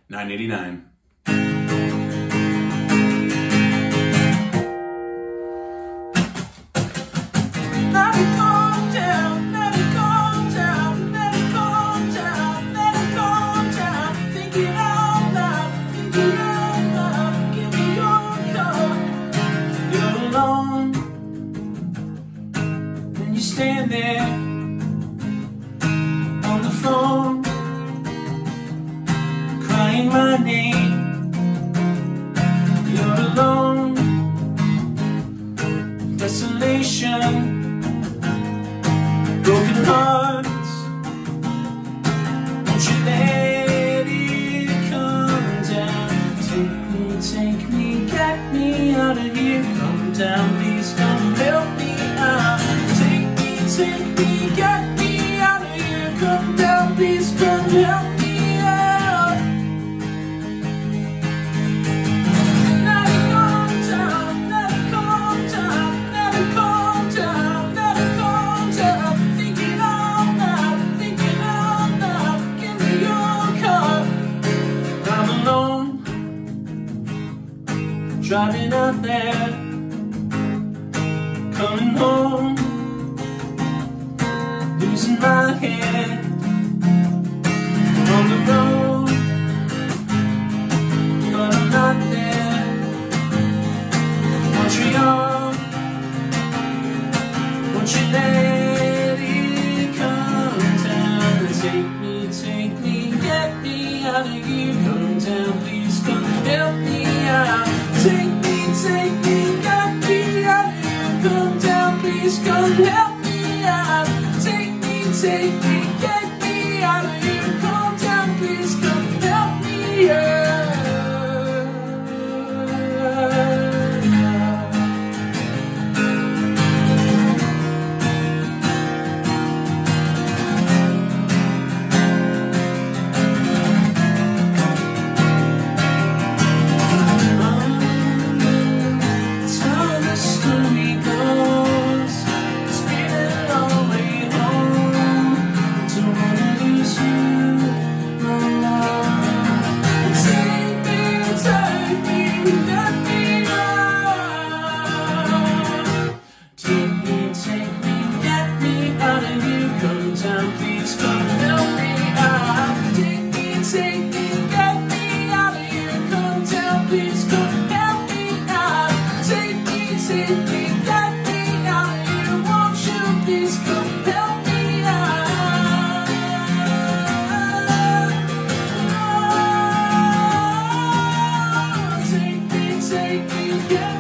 $9.89. You stand there on the phone, crying my name. You're alone, desolation, broken hearts. Won't you let it come down? Take me, get me out of here. Come down, please come help me out. Take me, get me out of here. Come down, please come help me out. Let it calm down, let it calm down, let it calm down, let it calm down. Thinking out loud, give me your car. I'm alone, driving out there, coming home, losing my head on the road, but I'm not there. Montreal, won't you let it come down? Take me, get me out of here. Come down, please come help me out. Take me, get me out of here. Come down, please come help me out. Take me, get me out of here. Calm down, please come help me out. That's how the story goes. It's been a long way home. Don't wanna lose you, my love. Take me, let me out. Take me, get me out of here. Come down, please come help me out. Take me, get me out of here. Come down, please come help me out. Take me, get me out of here. Won't you please come help me out? Take me, get